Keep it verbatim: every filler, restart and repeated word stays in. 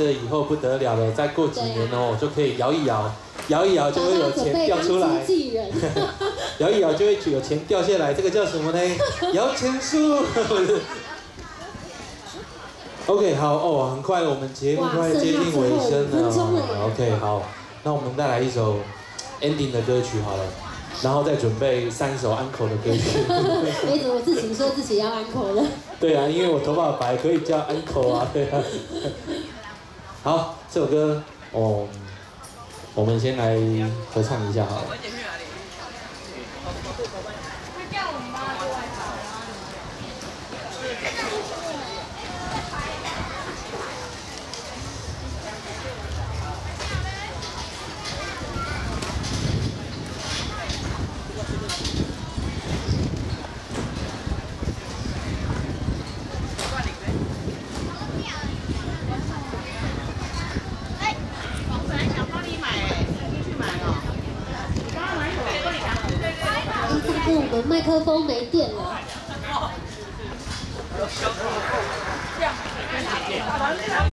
这以后不得了了，再过几年哦，就可以摇一摇，摇一摇就会有钱掉出来。摇一摇就会有钱掉下来，这个叫什么呢？摇钱树。OK， 好哦，很快我们节目快接近尾声了。OK， 好，那我们再来一首 ending 的歌曲好了，然后再准备三首安口的歌曲。 你怎么自己说自己要安口了？ 对啊，因为我头发白，可以叫安口啊，对啊。好，这首歌哦，我们先来合唱一下好了。 我们麦克风没电了。